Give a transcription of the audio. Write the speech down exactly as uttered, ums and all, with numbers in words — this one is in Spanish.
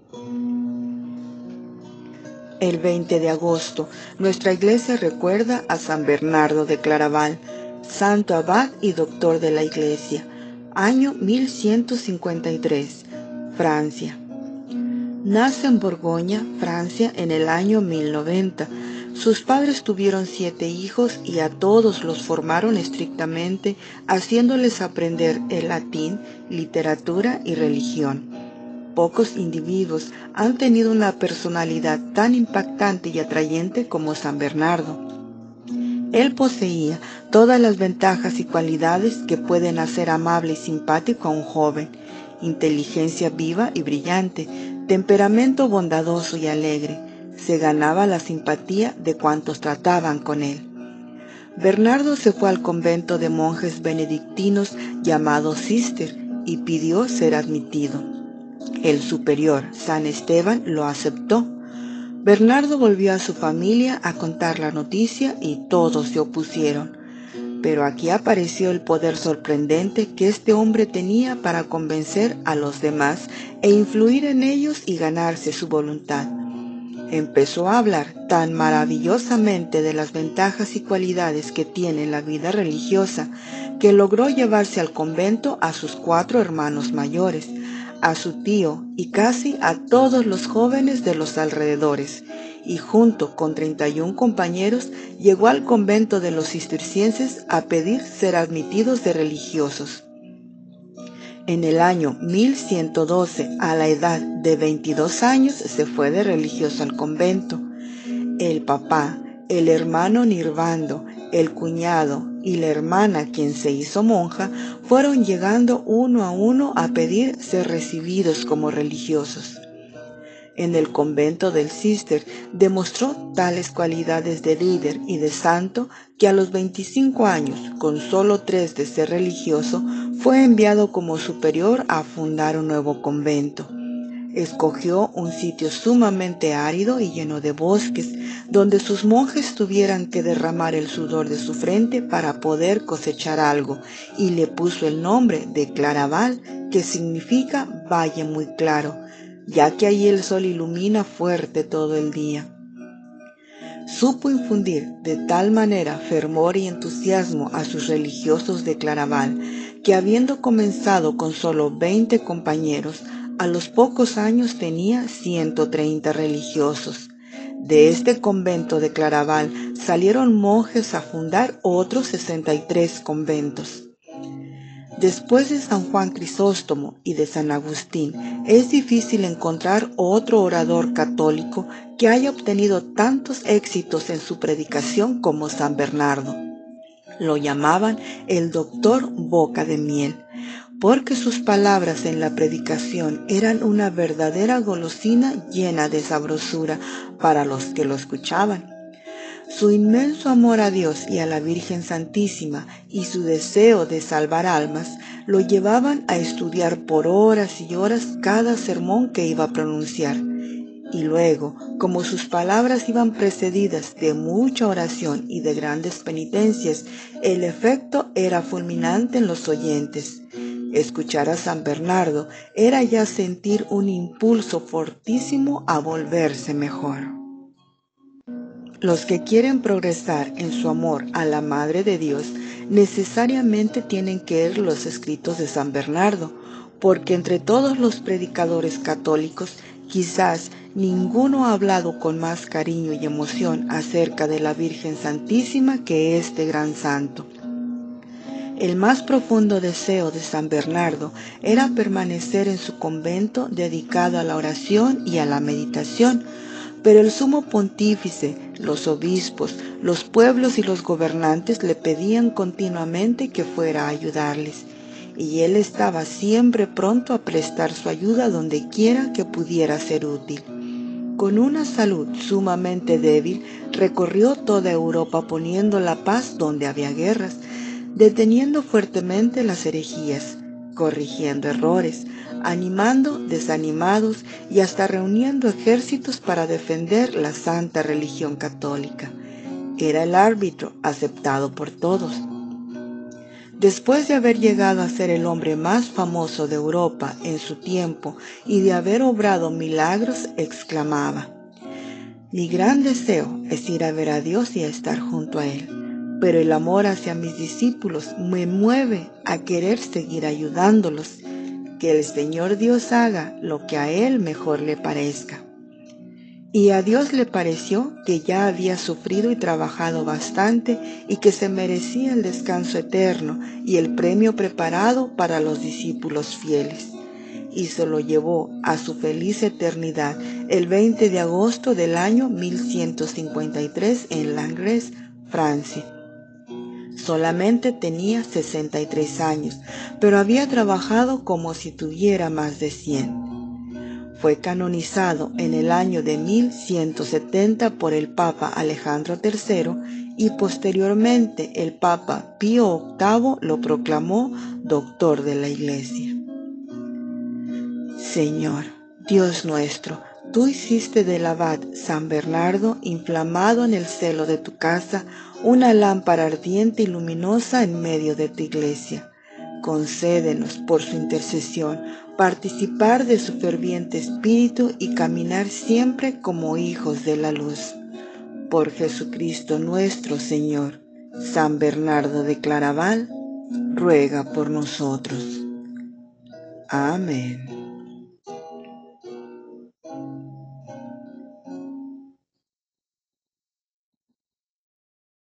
El veinte de agosto, nuestra iglesia recuerda a San Bernardo de Claraval, santo abad y doctor de la iglesia, año mil ciento cincuenta y tres, Francia. Nace en Borgoña, Francia, en el año mil noventa. Sus padres tuvieron siete hijos y a todos los formaron estrictamente, haciéndoles aprender el latín, literatura y religión. Pocos individuos han tenido una personalidad tan impactante y atrayente como San Bernardo. Él poseía todas las ventajas y cualidades que pueden hacer amable y simpático a un joven: inteligencia viva y brillante, temperamento bondadoso y alegre. Se ganaba la simpatía de cuantos trataban con él. Bernardo se fue al convento de monjes benedictinos llamado Cister y pidió ser admitido. El superior, San Esteban, lo aceptó. Bernardo volvió a su familia a contar la noticia y todos se opusieron. Pero aquí apareció el poder sorprendente que este hombre tenía para convencer a los demás e influir en ellos y ganarse su voluntad. Empezó a hablar tan maravillosamente de las ventajas y cualidades que tiene la vida religiosa que logró llevarse al convento a sus cuatro hermanos mayores, a su tío y casi a todos los jóvenes de los alrededores, y junto con treinta y un compañeros llegó al convento de los cistercienses a pedir ser admitidos de religiosos. En el año mil ciento doce, a la edad de veintidós años, se fue de religioso al convento. El papá, el hermano Nirvando, el cuñado y la hermana, quien se hizo monja, fueron llegando uno a uno a pedir ser recibidos como religiosos. En el convento del Cister demostró tales cualidades de líder y de santo que a los veinticinco años, con solo tres de ser religioso, fue enviado como superior a fundar un nuevo convento. Escogió un sitio sumamente árido y lleno de bosques, donde sus monjes tuvieran que derramar el sudor de su frente para poder cosechar algo, y le puso el nombre de Claraval, que significa valle muy claro, ya que allí el sol ilumina fuerte todo el día. Supo infundir de tal manera fervor y entusiasmo a sus religiosos de Claraval, que habiendo comenzado con solo veinte compañeros, a los pocos años tenía ciento treinta religiosos. De este convento de Claraval salieron monjes a fundar otros sesenta y tres conventos. Después de San Juan Crisóstomo y de San Agustín, es difícil encontrar otro orador católico que haya obtenido tantos éxitos en su predicación como San Bernardo. Lo llamaban el doctor Boca de Miel, porque sus palabras en la predicación eran una verdadera golosina llena de sabrosura para los que lo escuchaban. Su inmenso amor a Dios y a la Virgen Santísima y su deseo de salvar almas lo llevaban a estudiar por horas y horas cada sermón que iba a pronunciar. Y luego, como sus palabras iban precedidas de mucha oración y de grandes penitencias, el efecto era fulminante en los oyentes. Escuchar a San Bernardo era ya sentir un impulso fortísimo a volverse mejor. Los que quieren progresar en su amor a la Madre de Dios necesariamente tienen que leer los escritos de San Bernardo, porque entre todos los predicadores católicos quizás ninguno ha hablado con más cariño y emoción acerca de la Virgen Santísima que este gran santo. El más profundo deseo de San Bernardo era permanecer en su convento dedicado a la oración y a la meditación, pero el sumo pontífice, los obispos, los pueblos y los gobernantes le pedían continuamente que fuera a ayudarles, y él estaba siempre pronto a prestar su ayuda donde quiera que pudiera ser útil. Con una salud sumamente débil, recorrió toda Europa poniendo la paz donde había guerras, deteniendo fuertemente las herejías, corrigiendo errores, animando desanimados y hasta reuniendo ejércitos para defender la santa religión católica. Era el árbitro aceptado por todos. Después de haber llegado a ser el hombre más famoso de Europa en su tiempo y de haber obrado milagros, exclamaba: mi gran deseo es ir a ver a Dios y a estar junto a Él, pero el amor hacia mis discípulos me mueve a querer seguir ayudándolos. Que el Señor Dios haga lo que a Él mejor le parezca. Y a Dios le pareció que ya había sufrido y trabajado bastante y que se merecía el descanso eterno y el premio preparado para los discípulos fieles. Y se lo llevó a su feliz eternidad el veinte de agosto del año mil ciento cincuenta y tres en Langres, Francia. Solamente tenía sesenta y tres años, pero había trabajado como si tuviera más de cien. Fue canonizado en el año de mil ciento setenta por el Papa Alejandro tercero y posteriormente el Papa Pío octavo lo proclamó doctor de la Iglesia. Señor, Dios nuestro, tú hiciste del abad San Bernardo, inflamado en el celo de tu casa, una lámpara ardiente y luminosa en medio de tu iglesia. Concédenos, por su intercesión, participar de su ferviente espíritu y caminar siempre como hijos de la luz. Por Jesucristo nuestro Señor, San Bernardo de Claraval, ruega por nosotros. Amén.